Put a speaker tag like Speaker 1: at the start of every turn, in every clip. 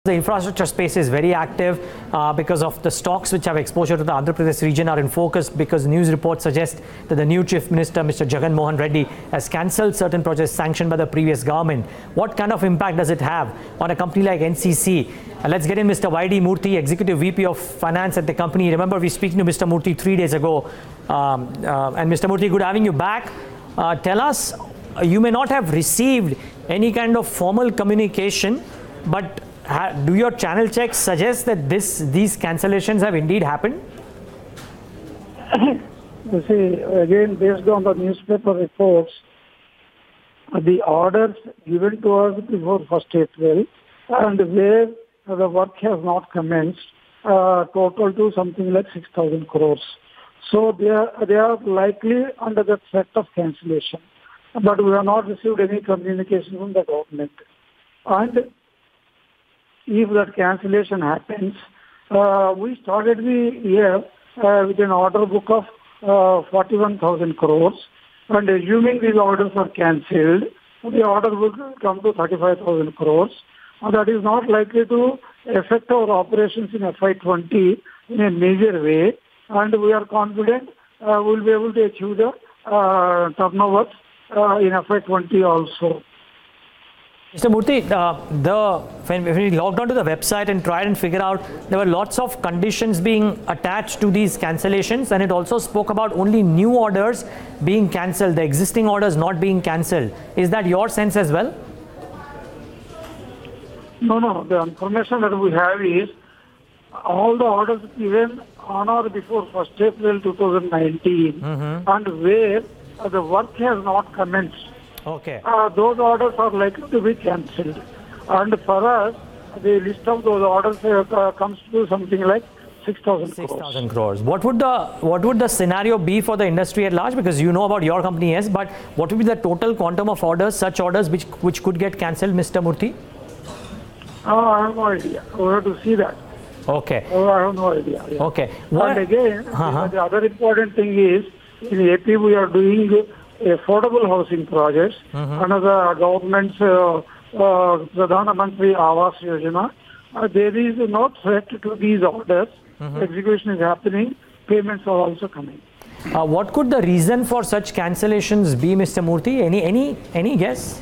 Speaker 1: The infrastructure space is very active because of the stocks which have exposure to the Andhra Pradesh region are in focus, because news reports suggest that the new Chief Minister, Mr. Jagan Mohan Reddy, has cancelled certain projects sanctioned by the previous government. What kind of impact does it have on a company like NCC? Let's get in Mr. YD Murthy, Executive VP of Finance at the company. Remember, we were speaking to Mr. Murthy 3 days ago. And Mr. Murthy, good having you back. Tell us, you may not have received any kind of formal communication, but do your channel checks suggest that these cancellations have indeed happened?
Speaker 2: You see, again, based on the newspaper reports, the orders given to us before 1st April and where the work has not commenced total to something like 6,000 crores. So they are likely under the threat of cancellation. But we have not received any communication from the government. And if that cancellation happens, we started the year with an order book of 41,000 crores, and assuming these orders are cancelled, the order book will come to 35,000 crores. And that is not likely to affect our operations in FY20 in a major way, and we are confident we will be able to achieve the turnovers in FY20 also.
Speaker 1: Mr. Murthy, when we logged onto the website and tried and figure out, there were lots of conditions being attached to these cancellations, and it also spoke about only new orders being cancelled, the existing orders not being cancelled. Is that your sense as well?
Speaker 2: No. The information that we have is all the orders given on or before 1st April 2019 and where the work has not commenced.
Speaker 1: Okay.
Speaker 2: Those orders are likely to be cancelled. And for us, the list of those orders comes to something like 6,000 crores.
Speaker 1: 6,000 crores. What would the scenario be for the industry at large? Because you know about your company, yes, but what would be the total quantum of orders, such orders which could get cancelled, Mr. Murthy?
Speaker 2: I have no idea. We have to see that.
Speaker 1: Okay.
Speaker 2: I have no idea. Yeah.
Speaker 1: Okay.
Speaker 2: And again, the other important thing is, in AP we are doing affordable housing projects under the government's Pradhan Mantri Awas Yojana. There is no threat to these orders. Execution is happening. Payments are also coming.
Speaker 1: What could the reason for such cancellations be, Mr. Murthy? Any guess?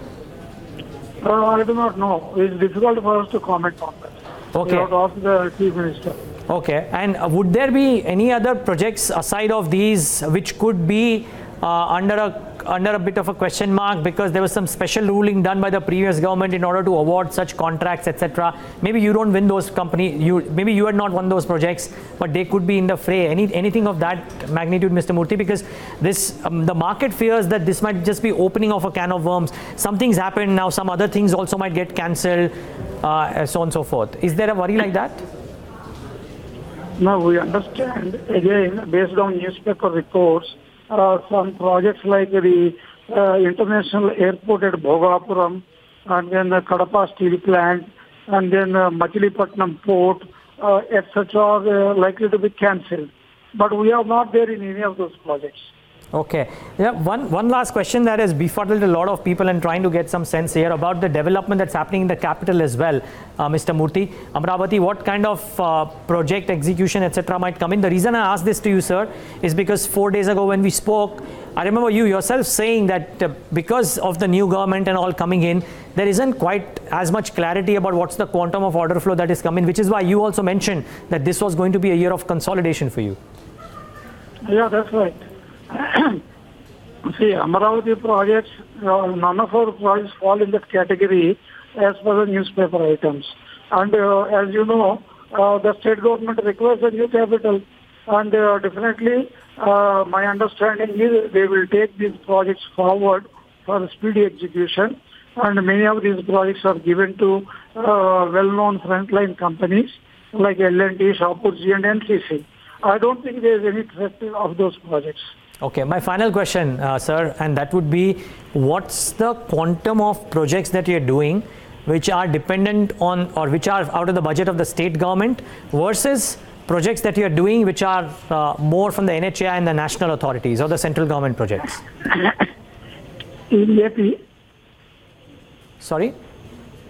Speaker 2: I do not know. It's difficult for us to comment on that.
Speaker 1: Okay.
Speaker 2: We have to ask the Chief Minister.
Speaker 1: Okay. And would there be any other projects aside of these which could be under a bit of a question mark, because there was some special ruling done by the previous government in order to award such contracts, etc.? Maybe you don't win those maybe you had not won those projects, but they could be in the fray. Anything of that magnitude, Mr. Murthy? Because the market fears that this might just be opening of a can of worms. Something's happened now, some other things also might get cancelled, so on and so forth. Is there a worry like that?
Speaker 2: No, we understand. Again, based on newspaper reports, some projects like the international airport at Bhogapuram, and then the Kadapa steel plant, and then Machilipatnam port, etc. are likely to be cancelled. But we are not there in any of those projects.
Speaker 1: Okay. Yeah, one last question that has befuddled a lot of people and trying to get some sense here about the development that's happening in the capital as well, Mr. Murthy. Amravati, what kind of project execution, etc. might come in? The reason I asked this to you, sir, is because 4 days ago when we spoke, I remember you yourself saying that because of the new government and all coming in, there isn't quite as much clarity about what's the quantum of order flow that is coming, which is why you also mentioned that this was going to be a year of consolidation for you.
Speaker 2: Yeah, that's right. See, Amaravati projects, none of our projects fall in that category as per the newspaper items. And as you know, the state government requires a new capital. And definitely, my understanding is they will take these projects forward for speedy execution. And many of these projects are given to well-known frontline companies like L&T, Shapurji and NCC. I don't think there is any threat of those projects.
Speaker 1: Okay, my final question, sir, and that would be, what's the quantum of projects that you're doing which are dependent on or which are out of the budget of the state government versus projects that you're doing which are more from the NHAI and the national authorities or the central government projects?
Speaker 2: In AP,
Speaker 1: Sorry?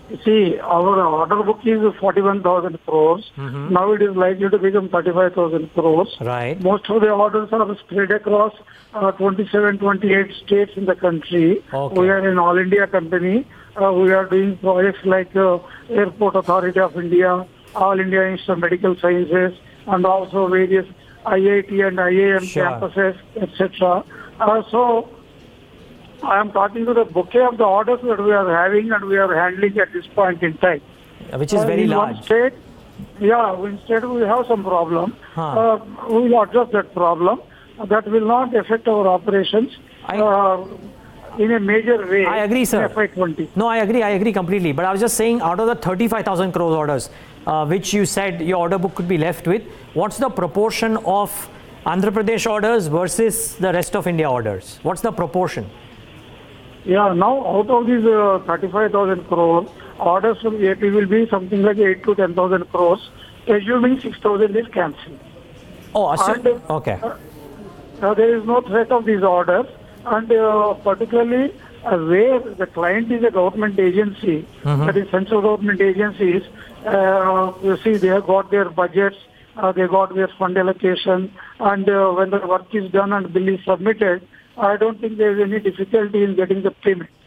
Speaker 2: See, our order book is 41,000 crores. Now it is likely to become 35,000 crores.
Speaker 1: Right.
Speaker 2: Most of the orders are spread across 27, 28 states in the country.
Speaker 1: Okay.
Speaker 2: We are an all India company. We are doing projects like Airport Authority of India, All India Institute of Medical Sciences, and also various IIT and IIM
Speaker 1: Sure.
Speaker 2: campuses, etc. So I am talking to the bouquet of the orders that we are having and we are handling at this point in time.
Speaker 1: Which is very
Speaker 2: in
Speaker 1: large.
Speaker 2: One state, instead we have some problem.
Speaker 1: Huh.
Speaker 2: We will address that problem. That will not affect our operations in a major way.
Speaker 1: I agree, sir.
Speaker 2: In FY20.
Speaker 1: No, I agree completely. But I was just saying, out of the 35,000 crore orders, which you said your order book could be left with, what's the proportion of Andhra Pradesh orders versus the rest of India orders? What's the proportion?
Speaker 2: Yeah, now out of these 35,000 crore, orders from AP will be something like 8 to 10,000 crores, assuming 6,000 is cancelled.
Speaker 1: Oh,
Speaker 2: And,
Speaker 1: okay.
Speaker 2: There is no threat of these orders, and particularly where the client is a government agency, that is central government agencies, you see they have got their budgets, they got their fund allocation, and when the work is done and bill is submitted, I don't think there is any difficulty in getting the payment.